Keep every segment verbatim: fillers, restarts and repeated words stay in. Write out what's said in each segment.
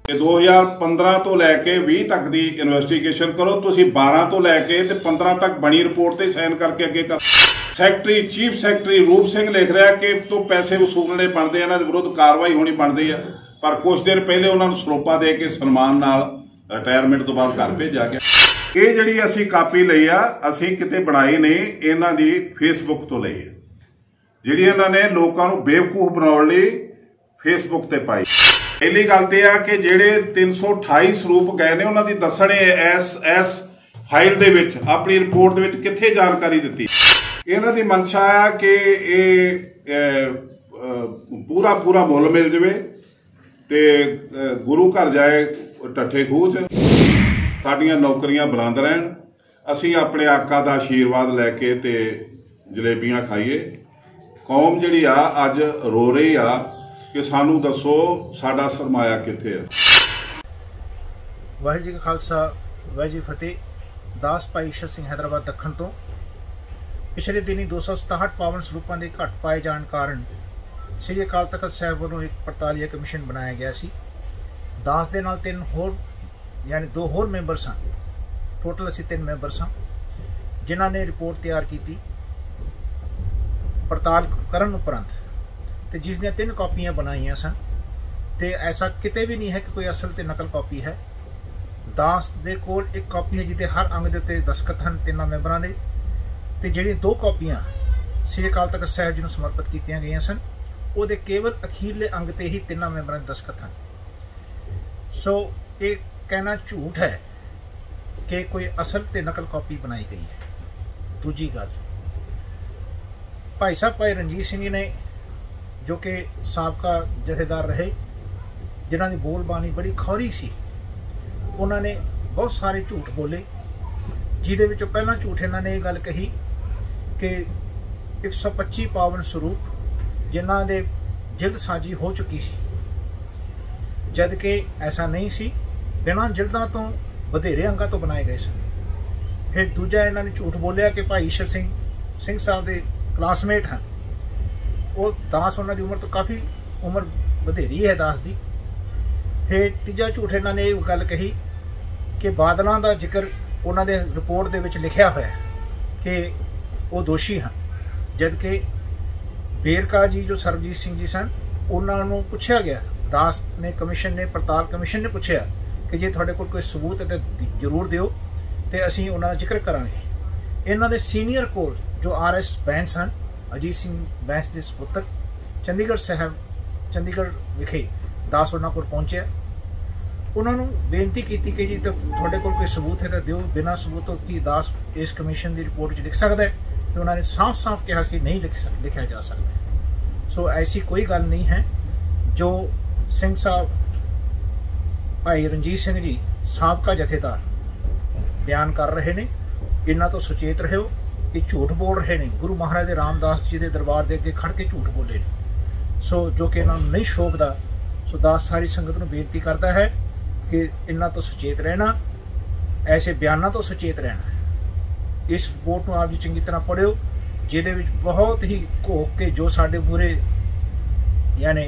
दो हज़ार पंद्रह तो लैके भी तक की इन्वेस्टिगेशन करो। तुसीं बारह तो लैके ते पंद्रह तक बनी रिपोर्ट ते साइन करके अगे कर। सैकटरी चीफ सैकटरी रूप सिंह लिख रहा कि तो पैसे वसूलने बनते, इन्हां दे विरुद्ध कार्रवाई होनी बनती है, पर कुछ देर पहले उन्होंने सरोपा दे के सन्मान नाल रिटायरमेंट तो बाद घर भेजा गया। ये जिहड़ी असीं कापी लई आ असीं किते बनाई नहीं, इन्हां दी फेसबुक तो लई है, जिहड़ी इन्हां ने लोकां नूं बेवकूफ बनाउण लई फेसबुक ते पाई। पहली गल तो यह कि जेडे तीन सौ अठाई सरूप गए ने उन्हों की दसने एस एस फाइल दे विच अपनी रिपोर्ट दे विच कित्थे जानकारी दी। इन्हां दी मंशा है कि ये पूरा पूरा मुल मिल जाए ते गुरु घर जाए टट्ठे खूह च, साडियां नौकरियां बुलंद रहन, असीं अपने आका दा आशीर्वाद लैके ते जलेबियां खाईए। कौम जिहड़ी आ अज रो रही आ कि सानू दसो साडा सरमाया कित्थे है। वाहिगुरू जी का खालसा वाहिगुरू जी फतेह। दास भाई ईश्वर सिंह हैदराबाद दखन तो पिछले दिनी दो सौ सताहठ पावन सरूपों के घट पाए जाने कारण श्री अकाल तख्त साहिब वालों एक पड़तालिया कमीशन बनाया गया सी। दास दे नाल तीन होर यानी दो होर मैंबर सन, टोटल असी तीन मैंबर सन जिन्हों ने रिपोर्ट तैयार की पड़ताल करन उपरंत, तो जिस दी तीन कॉपियां बनाई सन। तो ऐसा किते भी नहीं है कि कोई असल ते नकल कॉपी है। दास दे कोल एक कॉपी है जिते हर अंग दे उत्ते दस्खत हैं तिना मैंबरां दे, ते जिहड़ी दो कॉपियां श्री अकाल तख्त साहिब जी नूं समर्पित कीतियां गईयां सन, उहदे केवल अखीरले अंग ते ही तिना मैंबरां दे दस्खत हैं। सो ये कहना झूठ है कि कोई असल ते नकल कॉपी बनाई गई है। दूजी गल, भाई साहब भाई रणजीत सिंह जी ने जो कि साबका जथेदार रहे, जिन्हों की बोलबानी बड़ी खौरी सी, उन्होंने बहुत सारे झूठ बोले, जिहदे विचों पहला झूठ इन्होंने ये गल कही कि एक सौ पच्ची पावन स्वरूप जिन्हां दे जिल्द साजी हो चुकी सी, जद कि ऐसा नहीं सी, बिना जिल्दां तो वधेरे अंगां तो बनाए गए सन। फिर दूजा इन्होंने झूठ बोलिया कि भाई ईश्वर सिंह सिंह साहब के क्लासमेट हैं, वो दास उन्होंने उम्र तो काफ़ी उम्र वधेरी है दास की। फिर तीजा झूठ इन्होंने ये गल कही कि बादलों का जिक्र उन्होंने रिपोर्ट के विच लिखिया हुआ है कि वो दोषी हैं, जबकि बेरका जी जो सरबजीत सिंह जी सन उन्होंने पूछा गया, दास ने कमीशन ने पड़ताल कमीशन ने पूछा कि जे तुहाडे कोल कोई सबूत है तो जरूर दिओ ते असीं उन्हां दा जिक्र करांगे। इन्हां दे सीनियर कोल जो आर एस बैंस हैं, अजीत सिंह बैंस के सपुत्र, चंडीगढ़ साहब चंडीगढ़ विखे दास उन्होंने को पहुँचे, उन्होंने बेनती की कि जी तो थोड़े को कोई सबूत है तो दिओ, बिना सबूत तो कि दास इस कमीशन की रिपोर्ट लिख सकता है, तो उन्होंने साफ साफ कहा कि नहीं लिख सक लिखा जा सकता। सो ऐसी कोई गल नहीं है जो सिंह साहब भाई रणजीत सिंह जी साबका जथेदार बयान कर रहे हैं। इन्हों तो सुचेत रहो कि झूठ बोल रहे हैं, गुरु महाराज रामदास जी के दरबार के अगे खड़ के झूठ बोले ने। सो जो कि इन्होंने नहीं शोभदा, सो दास सारी संगत को बेनती करता है कि इन्हों तो सुचेत रहना, ऐसे बयानों तो सुचेत रहना। इस रिपोर्ट को आप जी चंगी तरह पढ़ियो, जिहदे विच बहुत ही घोक के जो साडे पूरे यानी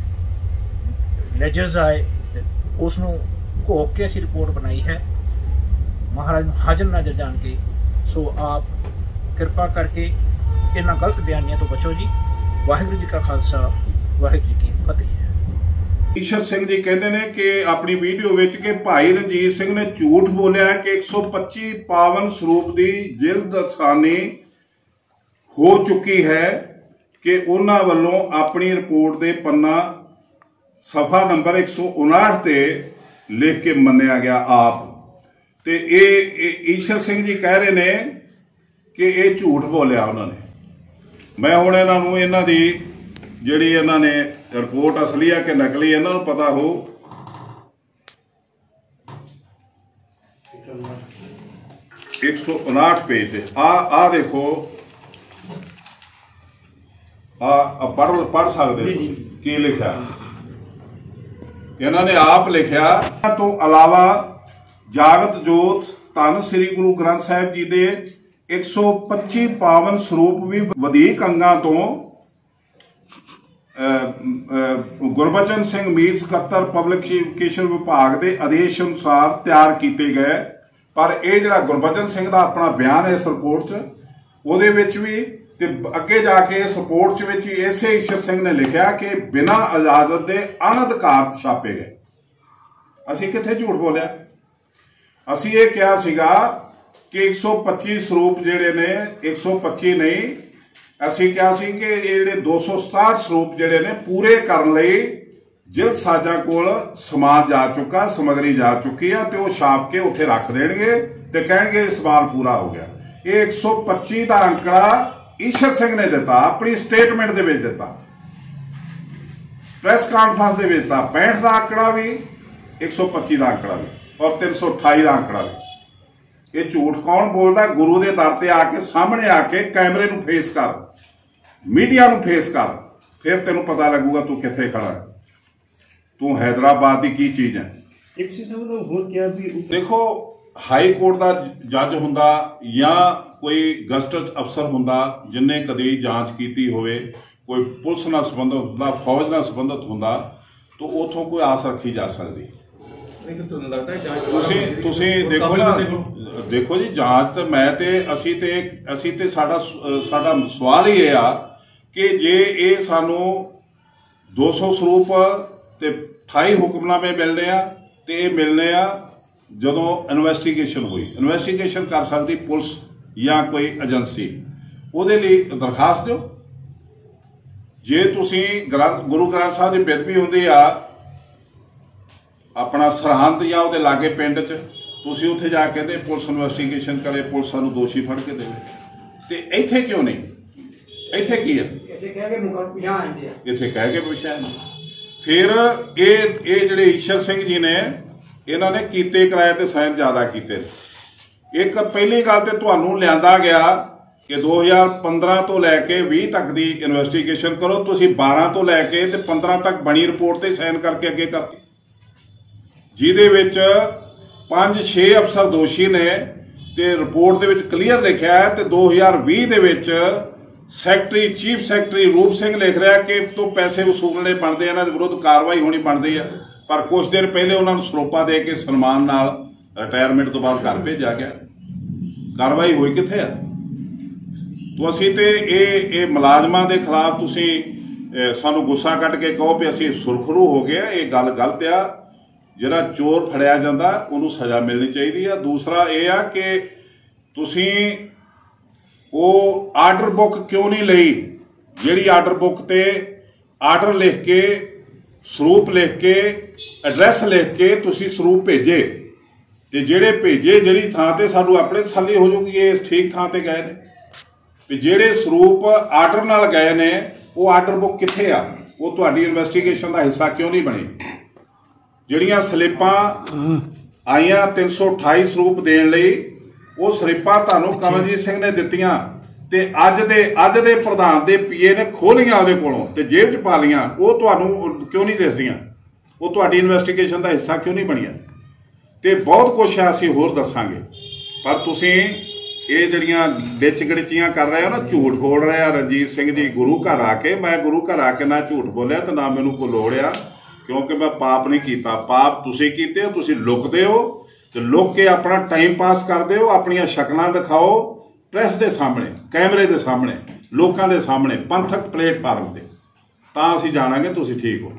लेजर्स आए उसनों घोक के असी रिपोर्ट बनाई है, महाराज हाजर नाजर जान के। सो आप कृपा करके इन्हां गलत बयानियां तो बचो जी। वाहिगुरू जी का खालसा वाहिगुरू जी की फतेह। ईश्वर सिंह जी कहते हैं कि अपनी वीडियो विच कि भाई रणजीत सिंह ने झूठ बोलिया कि एक सौ पच्ची पावन स्वरूप की जिल्द सानी हो चुकी है, कि उन्हां वल्लों अपनी रिपोर्ट के पन्ना सफा नंबर एक सौ उनाहठ से लिख के मन्निया गया आप। तो ये ईश्वर सिंह जी कह रहे ने कि ये झूठ बोलिया उन्होंने। मैं हुण इन्हां नूं इन्हां दी जिहड़ी इन्हां ने रिपोर्ट असली है कि नकली इन्हां नूं पता हो। एक सौ उनाहठ पेज ते आ आ देखो, आ पढ़ पढ़ सकते की लिखा। इन्होंने आप लिखा तो अलावा जागत जोत धन श्री गुरु ग्रंथ साहिब जी के एक सौ पच्ची पावन स्वरूप भी वधीक अंगां तो ਗੁਰਬਚਨ ਸਿੰਘ ਮੀਤ ਸਕੱਤਰ ਪਬਲਿਕੇਸ਼ਨ ਵਿਭਾਗ ਦੇ ਆਦੇਸ਼ ਅਨੁਸਾਰ ਤਿਆਰ ਕੀਤੇ ਗਏ। ਪਰ ਇਹ ਜਿਹੜਾ ਗੁਰਬਚਨ ਸਿੰਘ ਦਾ ਆਪਣਾ ਬਿਆਨ ਹੈ ਇਸ ਰਿਪੋਰਟ 'ਚ, ਉਹਦੇ ਵਿੱਚ ਵੀ ਤੇ ਅੱਗੇ ਜਾ ਕੇ ਇਸ ਰਿਪੋਰਟ 'ਚ ਵਿੱਚ ਹੀ ਇਸੇ ਈਸ਼ਰ ਸਿੰਘ ਨੇ ਲਿਖਿਆ ਕਿ ਬਿਨਾਂ ਇਜਾਜ਼ਤ ਦੇ ਅਨਅਧਿਕਾਰਤ ਛਾਪੇ ਗਏ। ਅਸੀਂ ਕਿੱਥੇ ਝੂਠ ਬੋਲਿਆ? ਅਸੀਂ ਇਹ ਕਿਹਾ ਸੀਗਾ ਕਿ ਇੱਕ ਸੌ ਪੱਚੀ ਸਰੂਪ ਜਿਹੜੇ ਨੇ, ਇੱਕ ਸੌ ਪੱਚੀ ਨਹੀਂ, ਅਸੀਂ ਕਿਹਾ ਸੀ ਕਿ ਇਹ ਜਿਹੜੇ ਦੋ ਸੌ ਸਤਾਹਠ ਸਰੂਪ ਜਿਹੜੇ ਨੇ ਪੂਰੇ ਕਰਨ ਲਈ ਜਿਲਦ ਸਾਜਾਂ ਕੋਲ ਸਮਾਨ ਜਾ ਚੁੱਕਾ, ਸਮਗਰੀ ਜਾ ਚੁੱਕੀ ਆ, ਤੇ ਉਹ ਛਾਪ ਕੇ ਉੱਥੇ ਰੱਖ ਦੇਣਗੇ ਤੇ ਕਹਿਣਗੇ ਇਹ ਸਮਾਨ ਪੂਰਾ ਹੋ ਗਿਆ। ਇਹ ਇੱਕ ਸੌ ਪੱਚੀ ਦਾ ਅੰਕੜਾ ਈਸ਼ਰ ਸਿੰਘ ਨੇ ਦਿੱਤਾ, ਆਪਣੀ ਸਟੇਟਮੈਂਟ ਦੇ ਵਿੱਚ ਦਿੱਤਾ, ਪ੍ਰੈਸ ਕਾਨਫਰੰਸ ਦੇ ਵਿੱਚ ਦਿੱਤਾ। ਪੈਂਹਠ ਦਾ ਅੰਕੜਾ ਵੀ, ਇੱਕ ਸੌ ਪੱਚੀ ਦਾ ਅੰਕੜਾ ਵੀ, ਔਰ ਤਿੰਨ ਸੌ ਅਠਾਈ ਦਾ ਅੰਕੜਾ ਵੀ। ਇਹ ਝੂਠ ਕੌਣ ਬੋਲਦਾ? ਗੁਰੂ ਦੇ ਦਰ ਤੇ ਆ ਕੇ ਸਾਹਮਣੇ ਆ ਕੇ ਕੈਮਰੇ ਨੂੰ ਫੇਸ ਕਰ, ਮੀਡੀਆ ਨੂੰ ਫੇਸ ਕਰ, ਫਿਰ ਤੈਨੂੰ ਪਤਾ ਲੱਗੂਗਾ ਤੂੰ ਕਿੱਥੇ ਖੜਾ ਹੈ, ਤੂੰ ਹੈਦਰਾਬਾਦ ਦੀ ਕੀ ਚੀਜ਼ ਹੈ। ਇੱਕ ਸੀ ਸਭ ਨੂੰ ਹੋਰ ਕਿਹਾ ਵੀ ਦੇਖੋ, ਹਾਈ ਕੋਰਟ ਦਾ ਜੱਜ ਹੁੰਦਾ ਜਾਂ ਕੋਈ ਗਜ਼ਟਡ ਅਫਸਰ ਹੁੰਦਾ ਜਿੰਨੇ ਕਦੀ ਜਾਂਚ ਕੀਤੀ ਹੋਵੇ, ਕੋਈ ਪੁਲਿਸ ਨਾਲ ਸੰਬੰਧਿਤ ਹੁੰਦਾ, ਫੌਜ ਨਾਲ ਸੰਬੰਧਿਤ ਹੁੰਦਾ, ਤਾਂ ਉਥੋਂ ਕੋਈ ਆਸ ਰੱਖੀ ਜਾ ਸਕਦੀ। ਤੁਸੀਂ ਤੁਸੀਂ ਦੇਖੋ ਨਾ, ਦੇਖੋ ਜੀ, ਜਾਂਚ ਤੇ ਮੈਂ ਤੇ ਅਸੀਂ ਤੇ ਅਸੀਂ ਤੇ ਸਾਡਾ ਸਾਡਾ ਸਵਾਲ ਹੀ ਇਹ ਆ ਕਿ ਜੇ ਇਹ ਸਾਨੂੰ ਦੋ ਸੌ ਸਰੂਪ ਤੇ ਅਠਾਈ ਹੁਕਮਨਾਮੇ ਮਿਲਣੇ ਆ, ਤੇ ਇਹ ਮਿਲਣੇ ਆ ਜਦੋਂ ਇਨਵੈਸਟੀਗੇਸ਼ਨ ਹੋਈ। ਇਨਵੈਸਟੀਗੇਸ਼ਨ ਕਰ ਸਕਦੀ ਪੁਲਿਸ ਜਾਂ ਕੋਈ ਏਜੰਸੀ, ਉਹਦੇ ਲਈ ਦਰਖਾਸਤ ਦਿਓ। ਜੇ ਤੁਸੀਂ ਗ੍ਰੰਥ ਗੁਰੂ ਗ੍ਰੰਥ ਸਾਹਿਬ ਦੀ ਬੇਅਦਬੀ ਹੁੰਦੀ ਆ ਆਪਣਾ ਸਰਹੰਦ ਜਾਂ ਉਹਦੇ ਲਾਗੇ ਪਿੰਡ 'ਚ, ਤੁਸੀਂ ਉੱਥੇ ਜਾ ਕੇ ਤੇ ਪੁਲਿਸ ਇਨਵੈਸਟੀਗੇਸ਼ਨ ਕਰੇ, ਪੁਲਿਸ ਸਾਨੂੰ ਦੋਸ਼ੀ ਫੜ ਕੇ ਦੇਵੇ। ਤੇ ਇੱਥੇ ਕਿਉਂ ਨਹੀਂ? ਇੱਥੇ ਕੀ ਆ? ਇੱਥੇ ਕਹਿ ਕੇ ਪਿਛਾਂ ਆਉਂਦੇ ਆ, ਇੱਥੇ ਕਹਿ ਕੇ ਪਿਛਾਂ ਆਉਂਦੇ। ਫਿਰ ਇਹ ਇਹ ਜਿਹੜੇ ਈਸ਼ਰ ਸਿੰਘ ਜੀ ਨੇ, ਇਹਨਾਂ ਨੇ ਕੀਤੇ ਕਿਰਾਏ ਤੇ ਸਾਈਨ ਜ਼ਿਆਦਾ ਕੀਤੇ। ਇੱਕ ਪਹਿਲੀ ਗੱਲ ਤੇ ਤੁਹਾਨੂੰ ਲਿਆਂਦਾ ਗਿਆ ਕਿ ਦੋ ਹਜ਼ਾਰ ਪੰਦਰਾਂ ਤੋਂ ਲੈ ਕੇ ਵੀਹ ਤੱਕ ਦੀ ਇਨਵੈਸਟੀਗੇਸ਼ਨ ਕਰੋ, ਤੁਸੀਂ ਬਾਰਾਂ ਤੋਂ ਲੈ ਕੇ ਤੇ ਪੰਦਰਾਂ ਤੱਕ ਬਣੀ ਰਿਪੋਰਟ ਤੇ ਸਾਈਨ ਕਰਕੇ ਅੱਗੇ ਕਰਤੀ, ਜਿਹਦੇ ਵਿੱਚ ਪੰਜ ਛੇ ਅਫਸਰ ਦੋਸ਼ੀ ਨੇ ਤੇ ਰਿਪੋਰਟ ਦੇ ਵਿੱਚ ਕਲੀਅਰ ਲਿਖਿਆ ਹੈ। ਤੇ ਦੋ ਹਜ਼ਾਰ ਵੀਹ ਦੇ ਵਿੱਚ ਸੈਕਟਰੀ ਚੀਫ ਸੈਕਟਰੀ ਰੂਪ ਸਿੰਘ ਲਿਖ ਰਿਹਾ ਕਿ ਤੋਂ ਪੈਸੇ ਵਸੂਲਣੇ ਬਣਦੇ, ਇਹਨਾਂ ਦੇ ਵਿਰੁੱਧ ਕਾਰਵਾਈ ਹੋਣੀ ਬਣਦੀ ਹੈ। ਪਰ ਕੁਝ ਦਿਨ ਪਹਿਲੇ ਉਹਨਾਂ ਨੂੰ ਸਰੋਪਾ ਦੇ ਕੇ ਸਨਮਾਨ ਨਾਲ ਰਿਟਾਇਰਮੈਂਟ ਤੋਂ ਬਾਅਦ ਘਰ ਭੇਜਿਆ ਗਿਆ। ਕਾਰਵਾਈ ਹੋਈ ਕਿੱਥੇ ਆ? ਤੋਂ ਅਸੀਂ ਤੇ ਇਹ ਇਹ ਮੁਲਾਜ਼ਮਾਂ ਦੇ ਖਿਲਾਫ ਤੁਸੀਂ ਸਾਨੂੰ ਗੁੱਸਾ ਕੱਢ ਕੇ ਕਹੋ ਵੀ ਅਸੀਂ ਸੁਰਖਰੂ ਹੋ ਗਏ, ਇਹ ਗੱਲ ਗਲਤ ਆ। ਜਿਹੜਾ ਚੋਰ ਫੜਿਆ ਜਾਂਦਾ ਉਹਨੂੰ ਸਜ਼ਾ ਮਿਲਣੀ ਚਾਹੀਦੀ ਆ। ਦੂਸਰਾ ਇਹ ਆ ਕਿ ਤੁਸੀਂ ਉਹ ਆਰਡਰ ਬੁੱਕ ਕਿਉਂ ਨਹੀਂ ਲਈ, ਜਿਹੜੀ ਆਰਡਰ ਬੁੱਕ ਤੇ ਆਰਡਰ ਲਿਖ ਕੇ, ਸਰੂਪ ਲਿਖ ਕੇ, ਐਡਰੈਸ ਲਿਖ ਕੇ ਤੁਸੀਂ ਸਰੂਪ ਭੇਜੇ, ਤੇ ਜਿਹੜੇ ਭੇਜੇ ਜਿਹੜੀ ਥਾਂ ਤੇ ਸਾਨੂੰ ਆਪਣੇ ਤਸੱਲੀ ਹੋ ਜਾਊਗੀ ਇਹ ਠੀਕ ਥਾਂ ਤੇ ਗਏ ਨੇ। ਵੀ ਜਿਹੜੇ ਸਰੂਪ ਆਰਡਰ ਨਾਲ ਗਏ ਨੇ ਉਹ ਆਰਡਰ ਬੁੱਕ ਕਿੱਥੇ ਆ? ਉਹ ਤੁਹਾਡੀ ਇਨਵੈਸਟੀਗੇਸ਼ਨ ਦਾ ਹਿੱਸਾ ਕਿਉਂ ਨਹੀਂ ਬਣੀ? ਜਿਹੜੀਆਂ ਸਲਿੱਪਾਂ ਆਈਆਂ ਤਿੰਨ ਸੌ ਅਠਾਈ ਸਰੂਪ ਦੇਣ ਲਈ, ਉਹ ਸਲਿੱਪਾਂ ਤੁਹਾਨੂੰ ਕਮਲਜੀਤ ਸਿੰਘ ਨੇ ਦਿੱਤੀਆਂ ਤੇ ਅੱਜ ਦੇ ਅੱਜ ਦੇ ਪ੍ਰਧਾਨ ਦੇ ਪੀਏ ਨੇ ਖੋਲੀਆਂ ਉਹਦੇ ਕੋਲੋਂ ਤੇ ਜੇਬ 'ਚ ਪਾ ਲਈਆਂ। ਉਹ ਤੁਹਾਨੂੰ ਕਿਉਂ ਨਹੀਂ ਦਿਸਦੀਆਂ? ਉਹ ਤੁਹਾਡੀ ਇਨਵੈਸਟੀਗੇਸ਼ਨ ਦਾ ਹਿੱਸਾ ਕਿਉਂ ਨਹੀਂ ਬਣੀਆਂ? ਤੇ ਬਹੁਤ ਕੁਛ ਆ, ਅਸੀਂ ਹੋਰ ਦੱਸਾਂਗੇ। ਪਰ ਤੁਸੀਂ ਇਹ ਜਿਹੜੀਆਂ ਵਿੱਚ ਗੜਚੀਆਂ ਕਰ ਰਹੇ ਹੋ ਨਾ, ਝੂਠ ਬੋਲ ਰਹੇ ਆ ਰਣਜੀਤ ਸਿੰਘ ਜੀ ਗੁਰੂ ਘਰ ਆ ਕੇ। ਮੈਂ ਗੁਰੂ ਘਰ ਆ ਕੇ ਨਾ ਝੂਠ ਬੋਲਿਆ ਤੇ ਨਾ ਮੈਨੂੰ ਕੋਈ ਲੋੜ ਆ, ਕਿਉਂਕਿ ਮੈਂ ਪਾਪ ਨਹੀਂ ਕੀਤਾ। ਪਾਪ ਤੁਸੀਂ ਕੀਤੇ ਹੋ, ਤੁਸੀਂ ਲੁਕਦੇ ਹੋ ਤੇ ਲੁਕ ਕੇ ਆਪਣਾ ਟਾਈਮ ਪਾਸ ਕਰਦੇ ਹੋ, ਆਪਣੀਆਂ ਸ਼ਕਲਾਂ ਦਿਖਾਓ ਪ੍ਰੈਸ ਦੇ ਸਾਹਮਣੇ, ਕੈਮਰੇ ਦੇ ਸਾਹਮਣੇ, ਲੋਕਾਂ ਦੇ ਸਾਹਮਣੇ, ਪੰਥਕ ਪਲੇਟਫਾਰਮ ਤੇ, ਤਾਂ ਅਸੀਂ ਜਾਣਾਂਗੇ ਤੁਸੀਂ ਠੀਕ ਹੋ।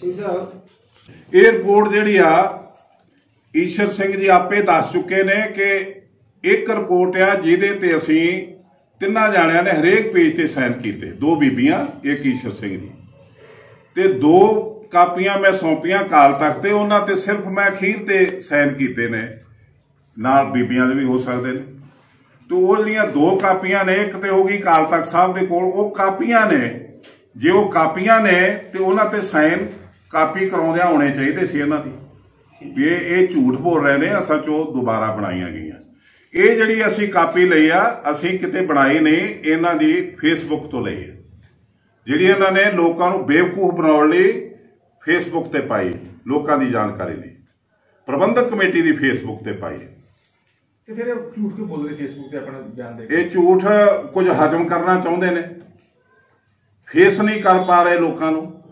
ਇਹ ਰਿਪੋਰਟ ਜਿਹੜੀ ਆ ਈਸ਼ਰ ਸਿੰਘ ਜੀ ਆਪੇ ਦੱਸ ਚੁੱਕੇ ਨੇ ਕਿ ਇੱਕ ਰਿਪੋਰਟ ਆ ਜਿਹਦੇ ਤੇ ਅਸੀਂ ਤਿੰਨਾਂ ਜਾਣਿਆਂ ਨੇ ਹਰੇਕ ਪੇਜ ਤੇ ਸਾਈਨ ਕੀਤੇ, ਦੋ ਬੀਬੀਆਂ ਇੱਕ ਈਸ਼ਰ ਸਿੰਘ ਜੀ, ਤੇ ਦੋ ਕਾਪੀਆਂ ਮੈਂ ਸੌਂਪੀਆਂ ਅਕਾਲ ਤਖਤ ਤੇ, ਉਹਨਾਂ ਤੇ ਸਿਰਫ ਮੈਂ ਅਖੀਰ ਤੇ ਸਾਈਨ ਕੀਤੇ ਨੇ, ਨਾਲ ਬੀਬੀਆਂ ਦੇ ਵੀ ਹੋ ਸਕਦੇ ਨੇ। ਤੇ ਉਹ ਜਿਹੜੀਆਂ ਦੋ ਕਾਪੀਆਂ ਨੇ, ਇੱਕ ਤੇ ਹੋ ਗਈ ਅਕਾਲ ਤਖਤ ਸਾਹਿਬ ਦੇ ਕੋਲ, ਉਹ ਕਾਪੀਆਂ ਨੇ, ਜੇ ਉਹ ਕਾਪੀਆਂ ਨੇ ਤੇ ਉਹਨਾਂ ਤੇ ਸਾਈਨ ਕਾਪੀ ਕਰਾਉਂਦਿਆਂ ਹੋਣੇ ਚਾਹੀਦੇ ਸੀ ਇਹਨਾਂ ਦੀ, ਵੀ ਇਹ ਝੂਠ ਬੋਲ ਰਹੇ ਨੇ, ਅਸਲ 'ਚ ਉਹ ਦੁਬਾਰਾ ਬਣਾਈਆਂ ਗਈਆਂ। ਇਹ ਜਿਹੜੀ ਅਸੀਂ ਕਾਪੀ ਲਈ ਆ, ਅਸੀਂ ਕਿਤੇ ਬਣਾਈ ਨਹੀਂ, ਇਹਨਾਂ ਦੀ ਫੇਸਬੁੱਕ ਤੋਂ ਲਈ ਹੈ, ਜਿਹੜੀ ਇਹਨਾਂ ਨੇ ਲੋਕਾਂ ਨੂੰ ਬੇਵਕੂਫ ਬਣਾਉਣ ਲਈ ਫੇਸਬੁੱਕ ਤੇ ਪਾਈ, ਲੋਕਾਂ ਦੀ ਜਾਣਕਾਰੀ ਲਈ, ਪ੍ਰਬੰਧਕ ਕਮੇਟੀ ਦੀ ਫੇਸਬੁੱਕ ਤੇ ਪਾਈ। ਤੇ ਫਿਰ ਝੂਠ ਕਿਉਂ ਬੋਲ ਰਹੇ ਫੇਸਬੁੱਕ ਤੇ ਆਪਣਾ ਬਿਆਨ ਦੇ? ਇਹ ਝੂਠ ਕੁਝ ਹਜਮ ਕਰਨਾ ਚਾਹੁੰਦੇ ਨੇ, ਫੇਸ ਨਹੀਂ ਕਰ ਪਾ ਰਹੇ ਲੋਕਾਂ ਨੂੰ,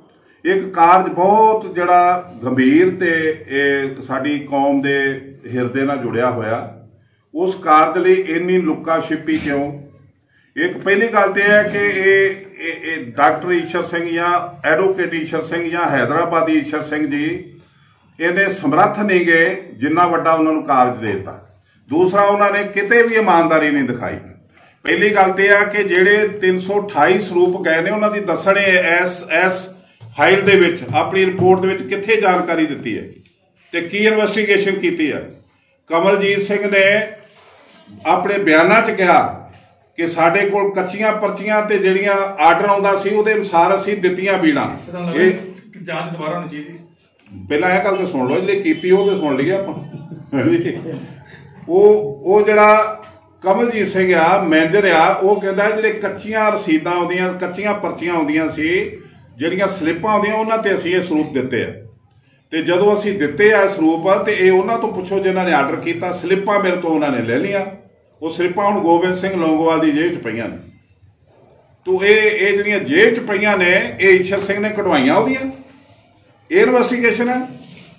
एक कारज बहुत जड़ा गंभीर ते साडी कौम दे हिरदे नाल जुड़िया होया। उस कारज लई इन्नी लुक्का छिपी क्यों? एक पहली गल तो है कि ये डॉक्टर ईश्वर सिंह या एडवोकेट ईश्वर सिंह या हैदराबादी ईश्वर सिंह जी इन्हें समर्थ नहीं गए जिन्ना वड्डा उन्होंने कारज देता। दूसरा, उन्होंने किते भी ईमानदारी नहीं दिखाई। पहली गल तो है कि जेड़े तीन सौ अठाई सरूप गए ने उन्होंने दसणे एस एस फाइल दे विच अपनी रिपोर्ट दे विच कित्थे जानकारी दिती है ते की इन्वेस्टिगेशन की है। कमलजीत सिंह ने अपने बयानां च कहा कि साडे कोल कच्चियां पर्चियां ते जिहड़ियां आर्डर आउंदा सी उहदे अनुसार असीं दित्तियां बीड़ा। जांच दोबारा होनी चाहिए। पहला यह गल तो सुन लो, जिहड़ी कीती ओह ते सुन लईए आपां। ਉਹ ਉਹ ਜਿਹੜਾ कमलजीत सिंह आ मैनेजर आ ਉਹ ਕਹਿੰਦਾ ਜਿਹੜੇ ਕੱਚੀਆਂ ਰਸੀਦਾਂ ਆਉਂਦੀਆਂ ਕੱਚੀਆਂ ਪਰਚੀਆਂ ਆਉਂਦੀਆਂ ਸੀ ਜਿਹੜੀਆਂ ਸਲਿੱਪਾਂ ਆਉਂਦੀਆਂ ਉਹਨਾਂ ਤੇ ਅਸੀਂ ਇਹ ਸਰੂਪ ਦਿੱਤੇ ਆ ਤੇ ਜਦੋਂ ਅਸੀਂ ਦਿੱਤੇ ਆ ਸਰੂਪ ਤੇ ਇਹ ਉਹਨਾਂ ਤੋਂ ਪੁੱਛੋ ਜਿਨ੍ਹਾਂ ਨੇ ਆਰਡਰ ਕੀਤਾ। ਸਲਿੱਪਾਂ ਮੇਰੇ ਤੋਂ ਉਹਨਾਂ ਨੇ ਲੈ ਲਈਆਂ। ਉਹ ਸਲਿੱਪਾਂ ਹੁਣ ਗੋਬਿੰਦ ਸਿੰਘ ਲੌਂਗੋਵਾਲ ਦੀ ਜੇਬ 'ਚ ਪਈਆਂ ਨੇ। ਤੋ ਇਹ ਇਹ ਜਿਹੜੀਆਂ ਜੇਬ 'ਚ ਪਈਆਂ ਨੇ ਇਹ ਈਸ਼ਰ ਸਿੰਘ ਨੇ ਕਢਵਾਈਆਂ ਉਹਦੀਆਂ। ਇਹ ਇਨਵੈਸਟੀਗੇਸ਼ਨ ਹੈ।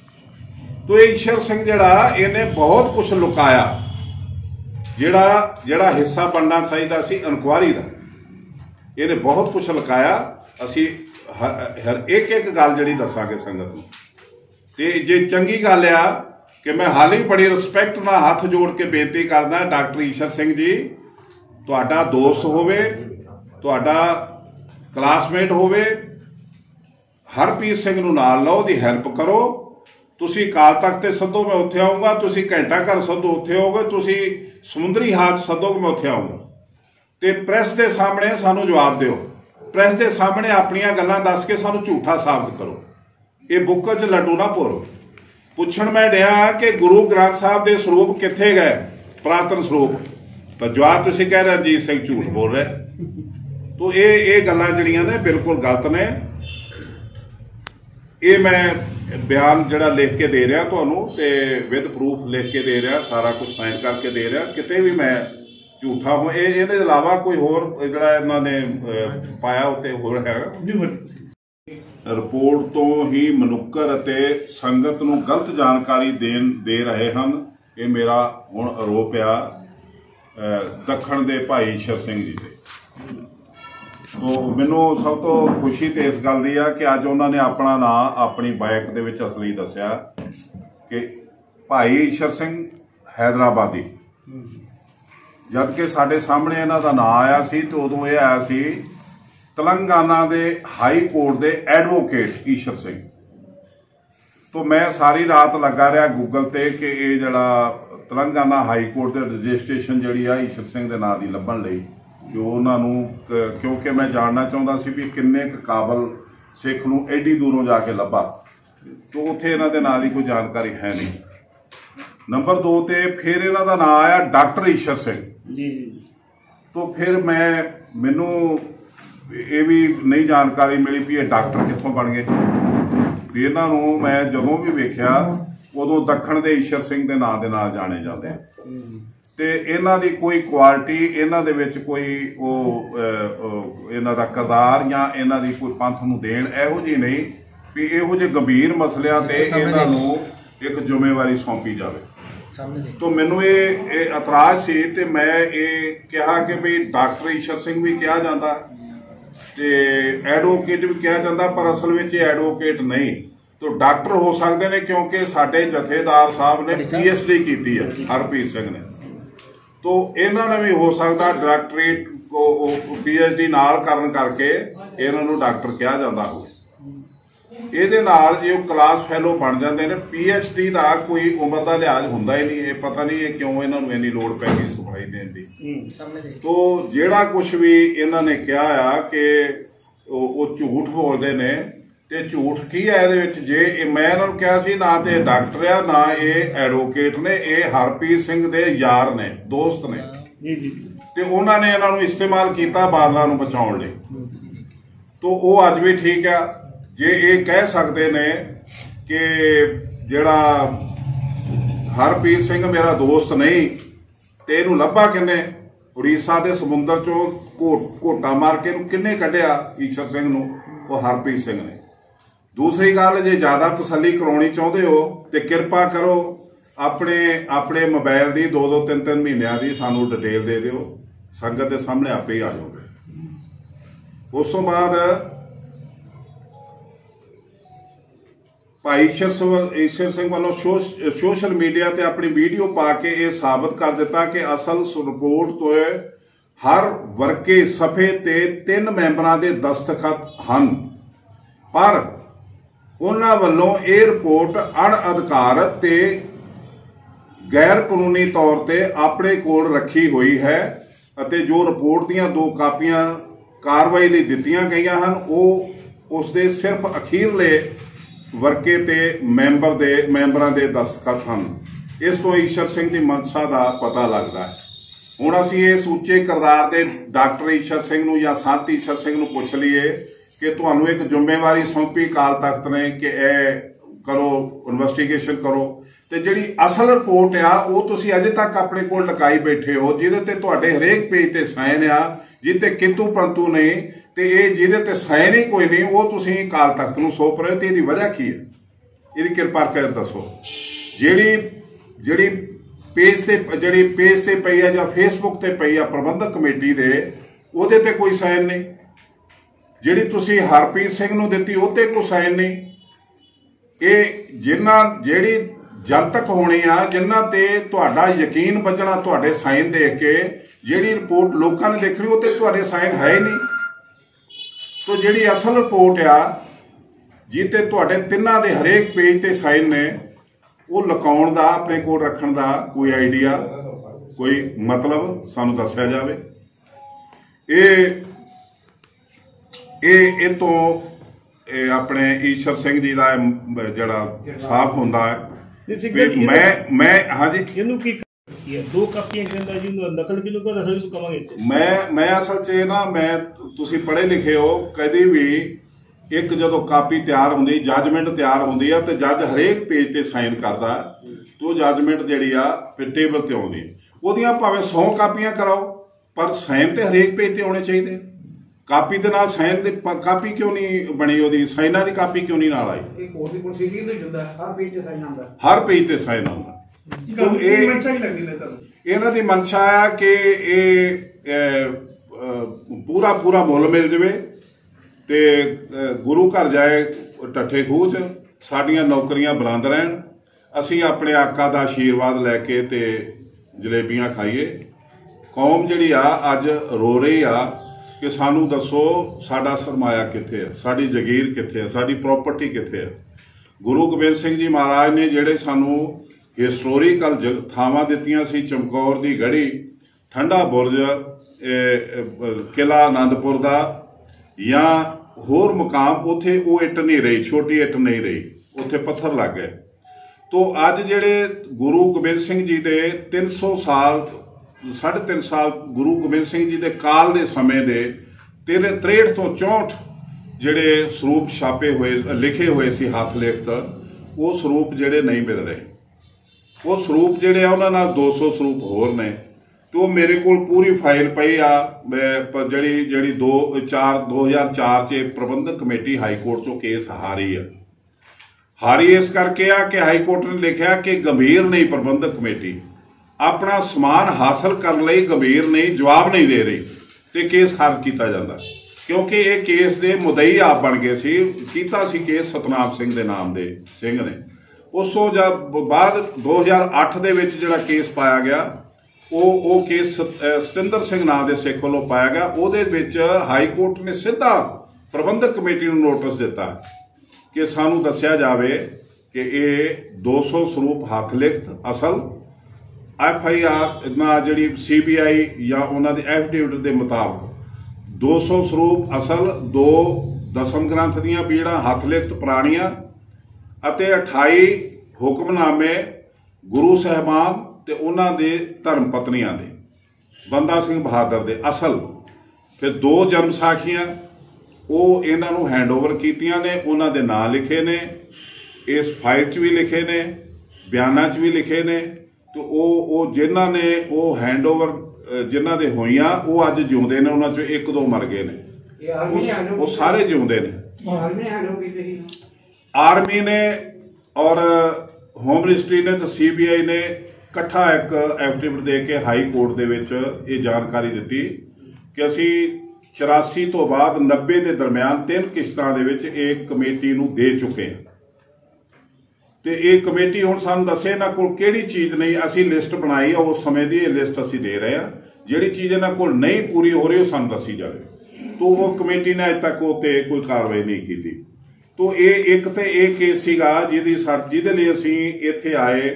तो ईश्वर सिंह जड़ा इन्हें बहुत कुछ लुकाया जड़ा जड़ा हिस्सा बनना चाहिए सी इनकुआरी का। इन्हें बहुत कुछ लुकाया। असी हर, हर एक एक गल जी दसांगे संगत नूं। ते जे चंगी गल आ कि मैं हाल ही बड़ी रिस्पैक्ट नाल हथ जोड़ के बेनती करदा डॉक्टर ईश्वर सिंह जी, तुहाडा दोस्त होवे, तुहाडा क्लासमेट होवे, हरप्रीत सिंह नूं नाल लो, दी हैल्प करो। तुसी काल तख्त ते सदो मैं उत्थे आऊँगा, तुसी घंटा घर सदो उत्थे होगे, तुसी समुंदरी हाथ सदोगे मैं उत्थे आऊँगा। ते प्रैस दे सामने सानू जवाब दिओ, प्रैस दे सामने अपनियां गल्लां दस के सानू झूठा साबित करो। ये बुक च लड्डू ना भोरो। पुछण मैं डिया कि गुरु ग्रंथ साहब दे सरूप कित्थे गए, पुरातन सरूप, तो जवाब तुसी कह रहे रंजीत सिंह झूठ बोल रहे। तो ये ये गल्लां जिहड़ियां ने बिल्कुल गलत ने। ये मैं बयान जड़ा लिख के दे रहा तुहानू ते विद प्रूफ लिख के दे रहा, सारा कुछ साइन करके दे रहा, किते भी मैं झूठा हूँ। ये इहदे अलावा कोई होर जड़ा इन्हां ने पाया उत्ते होर हैगा। रिपोर्ट तो ही मनुक्कर अते संगत नूं गलत जानकारी देन दे रहे हैं। ये मेरा हुण आरोप आ दखण दे भाई ईश्वर सिंह जी दे। तो मैनू सब तो खुशी तो इस गल की है कि अज उन्होंने अपना नाम अपनी बाइक दे विच असली दस्या कि भाई ईश्वर सिंह हैदराबादी, जबकि साडे सामने इन्हां दा नाम आया सी तो उदों यह आया सी तेलंगाना दे हाई कोर्ट दे एडवोकेट ईश्वर सिंह। तो मैं सारी रात लगा रहा गूगल ते कि ये जड़ा तेलंगाना हाई कोर्ट दे रजिस्ट्रेशन जिहड़ी आ ईश्वर सिंह दे नाम दी लभण लई जो उन्होंने, क्योंकि मैं जानना चाहता सी भी किन्ने काबल सिख नूं एडी दूरों जाके लभा, तो उत्थे इन्हां दे नाम दी कोई जानकारी है नहीं। नंबर दो ते फिर इन्हां दा नाम आया डॉक्टर ईश्वर सिंह। तो फिर मैं मैनू ये भी नहीं जानकारी मिली भी ये डॉक्टर कित्थों बन गए। भी इन्हां नूं मैं जदों भी वेख्या उदों दखण दे ईश्वर सिंह दे नाम दे नाल जाने जाते हैं। ते इन्हां दी कोई क्वालिटी, इन्हां दे विच कोई ओह इन्हां दा किरदार या इन्हां दी कोई पंथ नूं देण इहो जी नहीं भी इहो जे गंभीर मसलियां ते इन्हां नूं एक जिम्मेवारी सौंपी जावे। तो मैनू ये इतराज सी ते मैं ये कहा कि भी डॉक्टर ईश्वर सिंह भी कहा जाता ते एडवोकेट भी कहा जाता, पर असल में ये एडवोकेट नहीं तो डॉक्टर हो सकते हैं, क्योंकि साडे जथेदार साहब ने पी एच डी की है हरप्रीत सिंह ने। तो इन्हां ने भी हो सकता डायरेक्टरेट को पी एच डी नाल करन करके इन्हां नूं डॉक्टर कहा जाता हो। इहदे नाल जे क्लास फैलो बन जाते हैं। पी एच डी का कोई उम्र का लिहाज हुंदा ही नहीं। ये पता नहीं है क्यों इन्हां नूं इन्नी लोड़ पै गई सफाई देण दी। तो जिहड़ा कुछ भी इन्हां ने कहा आ कि वो झूठ बोलते ने ते झूठ की है इहदे विच। जे मैं इन्हां नूं कहा सी ना ते डॉक्टर आ ना ये एडवोकेट ने, ये हरप्रीत सिंह दे यार ने, दोस्त ने, ते उन्होंने इन्हां नूं इस्तेमाल किया बादलों नूं बचाउण लई। तो वो अज भी ठीक है जे ये कह सकते ने कि जिहड़ा हरप्रीत सिंह मेरा दोस्त नहीं ते इहनूं लभा किन्ने, उड़ीसा के समुंदर चों घोटा मार के किन्ने कढ़िया ईश्वर सिंह नूं, वो हरप्रीत सिंह ने। दूसरी गल जे ज़्यादा तसल्ली करवानी चाहते हो तो किरपा करो अपने अपने मोबाइल की दो दो तीन तीन महीनों की सानू डिटेल दे दिओ, संगत के सामने आपे ही आ जाओगे। उस तो बाद भाई ईश्वर ईश्वर सिंह वालों सोश सोशल मीडिया ते अपनी वीडियो पा के ये साबित कर दिता कि असल रिपोर्ट तो हर वर्के सफे ते तीन मैंबरां दे दस्तखत हैं, पर उन्हां वल्लों ये रिपोर्ट अणअधिकारत ते गैर कानूनी तौर ते अपने कोल रखी हुई है अते जो रिपोर्ट दीयां दो कापियां कार्रवाई लई दित्तियां गईयां हन वो उसदे सिर्फ अखीरले वर्के ते मैंबर दे मैंबरां दे दस्तखत हैं। इस तो ईश्वर सिंह की मनसा का पता लगता है। हुण असीं इस उच्चे किरदार दे डॉक्टर ईश्वर सिंह नूं या संत ईश्वर सिंह नूं पुछ लईए कि तुहानूं एक जिम्मेवारी सौंपी अकाल तख्त ने कि ए करो इन्वेस्टिगेशन करो, ते जिहड़ी असल रिपोर्ट आ वो तुसीं अजे तक अपने कोल लकाई बैठे हो, जिहदे ते तुहाडे हरेक पेज ते साइन आ, जिते किंतु परंतु नहीं, ते ये जिहदे ते साइन ही कोई नहीं वो तुसीं अकाल तख्त नूं सौंप रहे हो। ते इहदी वजह की है, इहदी किरपा कर दसो। जिहड़ी जिहड़ी पेज से जिहड़ी पेज से पई है या फेसबुक ते पई है प्रबंधक कमेटी दे, उहदे ते कोई साइन नहीं। जिहड़ी तुसीं हरप्रीत सिंह नूं दित्ती उहते कोई साइन नहीं। ये जिन्हां जिहड़ी जनतक होनी आ, जिन्हां ते तुहाडा यकीन बचना तुहाडे साइन देख के, जिहड़ी रिपोर्ट लोकां ने देखनी उहते तुहाडे साइन है ही नहीं। तो जिहड़ी असल रिपोर्ट आ जिते तुहाडे तिन्हां दे हरेक पेज ते साइन ने, वो लकाउण दा अपने कोल रखण दा कोई आइडिया कोई मतलब सानू दस्सिया जावे। ये ये तो ये अपने ईश्वर सिंह जी का जड़ा साफ होंदा है। मैं मैं हाँ जी दो कापियां नकल किलो का दस कमांगे। मैं मैं असल च ना मैं तुसीं पढ़े लिखे हो, कभी भी एक जो कापी तैयार होंगी जजमेंट तैयार होंगी है तो जज हरेक पेज ते साइन करता है, तो जजमेंट जी आ फिर टेबल ते आउंदी ओहदियां भावें सौ कापियां कराओ पर साइन तो हरेक पेज ते आने चाहिए। कापी दे नाल साइन दी कापी क्यों नहीं बनी, ओहदी साइनां दी कापी क्यों नहीं नाल आई? हर पेज ते साइन आउंदा। इन्हां दी मंशा है कि ये पूरा पूरा मुल मिल जाए ते गुरु घर जाए टट्ठे खूह च साडियां नौकरियां बुलंद रहन, असीं अपने आका दा आशीर्वाद लैके ते जलेबियां खाइए। कौम जिहड़ी आ अज रो रही आ कि सानू दसो साडा सरमाया कित्थे है, साडी जगीर कित्थे है, साडी प्रॉपर्टी कित्थे है। गुरु गोबिंद सिंह जी महाराज ने जिहड़े सानू हिस्टोरीकल थावां दित्तियां सी, चमकौर दी गढ़ी, ठंडा बुरज, किला आनंदपुर दा या होर मुकाम, उथे वो इट नहीं रही, छोटी इट नहीं रही, उथे पत्थर लग गए। तो अज जिहड़े गुरु गोबिंद सिंह जी दे तीन सौ साल साढ़े तीन साल गुरु गोबिंद सिंह जी दे काल दे समय दे तेरे त्रेहठ तो चौंठ जिहड़े सरूप छापे हुए लिखे हुए सी हथ लिखत, वो सरूप जिहड़े नहीं मिल रहे। वो सरूप जिहड़े आ उन्हां नाल दो सौ सरूप होर ने। तो मेरे को पूरी फाइल पई आ जिहड़ी जिहड़ी दो चार दो हज़ार चार च प्रबंधक कमेटी हाईकोर्ट चो केस हारी है। हारी इस करके आ कि हाईकोर्ट ने लिखा कि गंभीर नहीं प्रबंधक कमेटी अपना समान हासिल करने लई गंभीर नहीं जवाब नहीं दे रही, तो केस खारिज किया जाता, क्योंकि ये केस दे मुदई आप बन गए सी। कीता सी केस सतनाम सिंह दे नाम दे सिंह ने। उस तो जब बाद दो हज़ार अठ दे विच जिहड़ा केस पाया गया वो वो केस सतिंदर सिंह नाम दे सिख वालों पाया गया। उहदे विच हाईकोर्ट ने सीधा प्रबंधक कमेटी नूं नोटिस दिता कि सानू दस्सिया जावे कि ये दो सौ सरूप हथ लिखत असल एफ आई आर ना जी सी बी आई या उन्होंने एफिडेविट के मुताबिक दो सौ सरूप असल, दो दसम ग्रंथ दियां बीड़ा हथ लिखत पुराणियां अते अठाई हुक्मनामे गुरु साहबान ते उन्हां दे धर्म पत्नियां दे, बंदा सिंह बहादुर दे असल। फिर दो जन्म साखियां वो इन्हां नूं हैंडओवर कीतियां ने, उन्हां दे नां लिखे ने, इस फाइल च भी लिखे ने, बयानां च भी लिखे ने। तो वो जिन्हां ने वो हैंडओवर जिन्हां दे होईयां वो अज जिउंदे ने, उन्हां चों एक दो मर गए ने, वो सारे जिउंदे ने। ਆਰਮੀ ਨੇ ਔਰ ਹੋਮ ਮਿਨਿਸਟਰੀ ਨੇ ਤੇ ਸੀਬੀਆਈ ਨੇ ਇਕੱਠਾ ਇੱਕ ਐਫੀਡੇਵਿਟ ਦੇ ਕੇ ਹਾਈ ਕੋਰਟ ਦੇ ਵਿੱਚ ਇਹ ਜਾਣਕਾਰੀ ਦਿੱਤੀ ਕਿ ਅਸੀਂ ਚੁਰਾਸੀ ਤੋਂ ਬਾਅਦ ਨੱਬੇ ਦੇ ਦਰਮਿਆਨ ਤਿੰਨ ਕਿਸ਼ਤਾਂ ਦੇ ਵਿੱਚ ਇਹ ਕਮੇਟੀ ਨੂੰ ਦੇ ਚੁੱਕੇ ਹਾਂ ਤੇ ਇਹ ਕਮੇਟੀ ਹੁਣ ਸਾਨੂੰ ਦੱਸੇ ਇਹਨਾਂ ਕੋਲ ਕਿਹੜੀ ਚੀਜ਼ ਨਹੀਂ। ਅਸੀਂ ਲਿਸਟ ਬਣਾਈ ਆ, ਉਸ ਸਮੇਂ ਦੀ ਇਹ ਲਿਸਟ ਅਸੀਂ ਦੇ ਰਹੇ ਹਾਂ। ਜਿਹੜੀ ਚੀਜ਼ ਇਹਨਾਂ ਕੋਲ ਨਹੀਂ ਪੂਰੀ ਹੋ ਰਹੀ ਉਹ ਸਾਨੂੰ ਦੱਸੀ ਜਾਵੇ। तो वो कमेटी ने अज तक उत्ते कोई कार्रवाई नहीं की। तो ये एक तो ये केस सीगा जिहदी जिहदे लई असीं इत्थे आए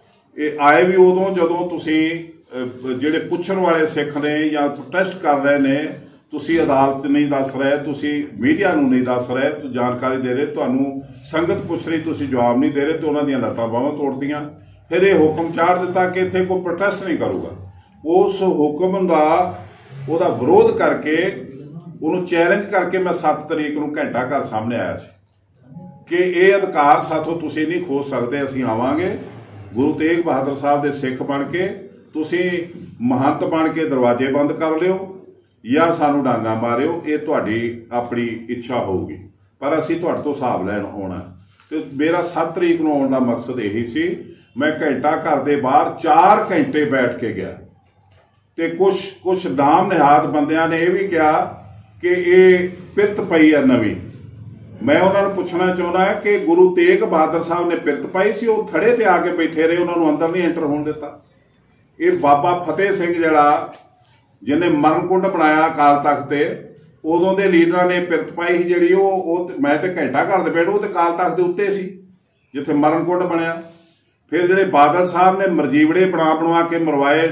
आए भी उदों जदों तुसीं जिहड़े पुछण वाले सिख ने या प्रोटेस्ट कर रहे ने, तुसीं अदालत नहीं दस रहे, तुसीं मीडिया नूं नहीं दस रहे, तो जानकारी दे रहे, तुहानूं संगत पुछ रही, तुसीं जवाब नहीं दे रहे, तो उन्हां दीयां लत्तां बाहां तोड़दियां। फिर यह हुक्म चाड़ दिता कि इत्थे कोई प्रोटेस्ट नहीं करूगा। उस हुक्म का उहदा विरोध करके उन्होंने चैलेंज करके मैं सत्त तरीक नूं घंटा घर सामने आया सी कि ये अधिकार साथों तुसीं नहीं खो सकते, असीं आवांगे गुरु तेग बहादुर साहब दे सिख बन के, तुसीं महंत बन के दरवाजे बंद कर लिओ या सानूं डांगा मारिओ, ये तुहाडी अपनी इच्छा होगी, पर असीं तुहाडे तों हिसाब लैण आउणा। ते मेरा सत्त तरीक नूं आउण दा मकसद यही सी। मैं घंटा घर दे बाहर चार घंटे बैठ के गया ते कुछ कुछ नाम निहाद बंदियां ने यह भी कहा कि ये पिरत पई है नवीं। मैं उन्होंने पूछना चाहना है कि गुरु तेग बहादुर साहब ने पिरत पाई सी, वो थड़े ते आके बैठे रहे, उन्होंने अंदर नहीं एंटर होने दिता। ये बाबा फतेह सिंह जिहड़ा जिन्हें मरण कुंड बनाया अकाल तख्त ते, उदों दे लीडरां ने पिरत पाई सी जिहड़ी, वो मैं तो घंटा घर दे बैठो ते अकाल तख्त दे उत्ते सी जिथे मरण कुंड बनया। फिर जिहड़े बादल साहब ने मरजीवड़े बना बनवा के मरवाए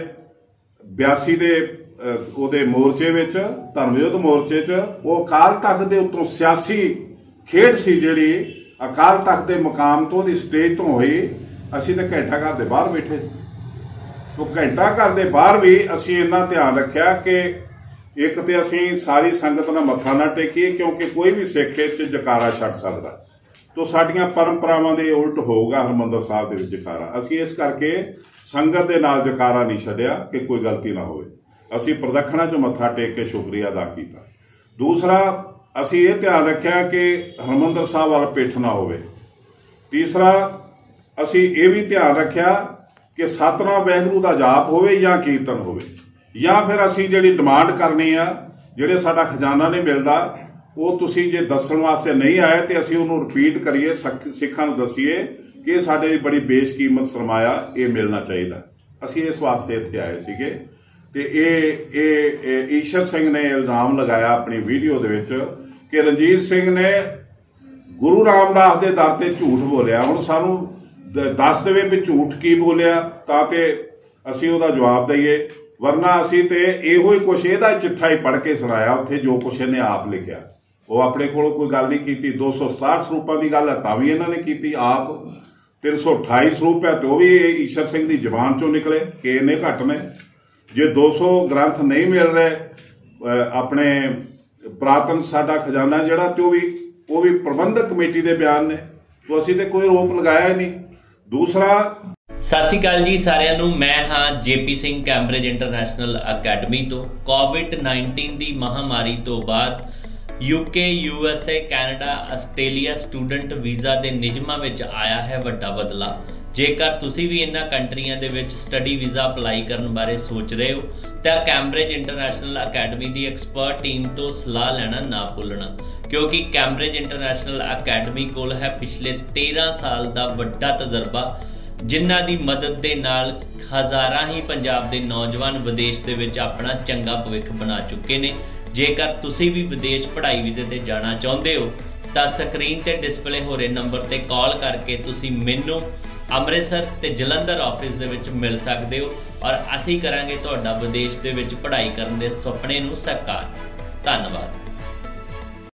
बयासी दे ਉਹਦੇ मोर्चे ਵਿੱਚ ਧਰਮ ਯੁੱਧ मोर्चे च, वो अकाल तख्त ਦੇ ਉੱਤੋਂ सियासी खेड सी ਜਿਹੜੀ अकाल तख्त ਦੇ मुकाम ਤੋਂ ਦੀ स्टेज ਤੋਂ ਹੋਈ। ਅਸੀਂ ਤਾਂ ਘੰਟਾ ਘਰ ਦੇ ਬਾਹਰ ਬੈਠੇ, तो घंटा घर ਦੇ ਬਾਹਰ ਵੀ ਅਸੀਂ ਇੰਨਾ ਧਿਆਨ ਰੱਖਿਆ ਕਿ ਇੱਕ ਤੇ ਅਸੀਂ ਸਾਰੀ ਸੰਗਤ ਨਾਲ ਮੱਥਾ ਨਾ ਟੇਕੀਏ, ਕਿਉਂਕਿ ਕੋਈ ਵੀ ਸਿੱਖ ਇਹ 'ਚ ਜਕਾਰਾ ਛੱਡ ਸਕਦਾ, तो ਸਾਡੀਆਂ ਪਰੰਪਰਾਵਾਂ ਦੇ ਉਲਟ ਹੋਊਗਾ ਹਰਿਮੰਦਰ ਸਾਹਿਬ ਦੇ ਵਿੱਚ ਜਕਾਰਾ। ਅਸੀਂ ਇਸ ਕਰਕੇ ਸੰਗਤ ਦੇ ਨਾਲ ਜਕਾਰਾ ਨਹੀਂ ਛੱਡਿਆ ਕਿ ਕੋਈ ਗਲਤੀ ਨਾ ਹੋਵੇ। ਅਸੀਂ ਪ੍ਰਦਖਣਾ 'ਚ ਮੱਥਾ ਟੇਕ ਕੇ ਸ਼ੁਕਰੀਆ ਅਦਾ ਕੀਤਾ। ਦੂਸਰਾ, ਅਸੀਂ ਇਹ ਧਿਆਨ ਰੱਖਿਆ ਕਿ ਹਰਿਮੰਦਰ ਸਾਹਿਬ ਵੱਲ ਪਿੱਠ ਨਾ ਹੋਵੇ। ਤੀਸਰਾ, ਅਸੀਂ ਇਹ ਵੀ ਧਿਆਨ ਰੱਖਿਆ ਕਿ ਸਤਨਾਮ ਵਾਹਿਗੁਰੂ ਦਾ ਜਾਪ ਹੋਵੇ ਜਾਂ ਕੀਰਤਨ ਹੋਵੇ, ਜਾਂ ਫਿਰ ਅਸੀਂ ਜਿਹੜੀ ਡਿਮਾਂਡ ਕਰਨੀ ਆ, ਜਿਹੜੇ ਸਾਡਾ ਖਜ਼ਾਨਾ ਨਹੀਂ ਮਿਲਦਾ, ਉਹ ਤੁਸੀਂ ਜੇ ਦੱਸਣ ਵਾਸਤੇ ਨਹੀਂ ਆਏ ਤੇ ਅਸੀਂ ਉਹਨੂੰ ਰਿਪੀਟ ਕਰੀਏ, ਸਿੱਖਾਂ ਨੂੰ ਦਸੀਏ ਕਿ ਇਹ ਸਾਡੇ ਬੜੀ ਬੇਸ਼ਕੀਮਤ ਸਰਮਾਇਆ, ਇਹ ਮਿਲਣਾ ਚਾਹੀਦਾ। ਅਸੀਂ ਇਸ ਵਾਸਤੇ ਇੱਥੇ ਆਏ ਸੀਗੇ। ਤੇ ਇਹ ਇਹ ਈਸ਼ਰ ਸਿੰਘ ਨੇ ਇਲਜ਼ਾਮ ਲਗਾਇਆ ਆਪਣੀ ਵੀਡੀਓ ਦੇ ਵਿੱਚ ਕਿ ਰਣਜੀਤ ਸਿੰਘ ਨੇ ਗੁਰੂ ਰਾਮਦਾਸ ਦੇ ਦਰ ਤੇ ਝੂਠ ਬੋਲਿਆ। ਹੁਣ ਸਾਨੂੰ ਦੱਸ ਦੇਵੇ ਵੀ ਝੂਠ ਕੀ ਬੋਲਿਆ ਤਾਂ ਕਿ ਅਸੀਂ ਉਹਦਾ ਜਵਾਬ ਦਈਏ, ਵਰਨਾ ਅਸੀਂ ਤੇ ਇਹੋ ਹੀ ਕੁਛ ਇਹਦਾ ਚਿੱਠਾ ਹੀ ਪੜ੍ਹ ਕੇ ਸੁਣਾਇਆ ਉੱਥੇ, ਜੋ ਕੁਛ ਇਹਨੇ ਆਪ ਲਿਖਿਆ। ਉਹ ਆਪਣੇ ਕੋਲ ਕੋਈ ਗੱਲ ਨਹੀਂ ਕੀਤੀ। ਦੋ ਸੌ ਸਤਾਹਠ ਸਰੂਪਾਂ ਦੀ ਗੱਲ ਹੈ ਤਾਂ ਵੀ ਇਹਨਾਂ ਨੇ ਕੀਤੀ ਆਪ। ਤਿੰਨ ਸੌ ਅਠਾਈ ਸਰੂਪ ਹੈ ਤੇ ਉਹ ਵੀ ਈਸ਼ਰ ਸਿੰਘ ਦੀ ਜ਼ਬਾਨ ਚੋਂ ਨਿਕਲੇ ਕਿ ਇਹਨੇ ਘੱਟ ਨੇ। जे दो सौ ग्रंथ नहीं मिल रहे अपने पुरातन साडा खजाना जिहड़ा ते भी वो भी प्रबंधक कमेटी के बयान ने, तो असीं ते कोई रोप लगाया ही नहीं। दूसरा, सत श्री अकाल जी सारिਆਂ ਨੂੰ, मैं हाँ JP Singh Cambridge International Academy तो। कोविड नाइनटीन की महामारी तो बाद UK USA Canada Australia student visa के नियमां विच आया है वड्डा बदलाव। जेकर तुसी भी इन्हां कंट्रियां दे विच स्टडी वीज़ा अपलाई करन बारे सोच रहे हो तो कैम्ब्रिज इंटरनेशनल अकैडमी की एक्सपर्ट टीम तो सलाह लेना ना भुलना, क्योंकि कैम्ब्रिज इंटरनेशनल अकैडमी कोल है पिछले तेरह साल का वड्डा तजर्बा, जिन्हां दी मदद दे नाल हज़ारां ही पंजाब दे नौजवान विदेश दे विच अपना चंगा भविख बना चुके ने। जेकर तुसी भी विदेश पढ़ाई वीज़े ते जाना चाहुंदे हो तो स्क्रीन ते डिस्पले हो रहे नंबर ते कॉल करके तुसी मैनूं ਅੰਮ੍ਰਿਤਸਰ ਤੇ ਜਲੰਧਰ ਆਫਿਸ ਦੇ ਵਿੱਚ ਮਿਲ ਸਕਦੇ ਹੋ, ਔਰ ਅਸੀਂ ਕਰਾਂਗੇ ਤੁਹਾਡਾ ਵਿਦੇਸ਼ ਦੇ ਵਿੱਚ ਪੜ੍ਹਾਈ ਕਰਨ ਦੇ ਸੁਪਨੇ ਨੂੰ ਸਾਕਾਰ। ਧੰਨਵਾਦ।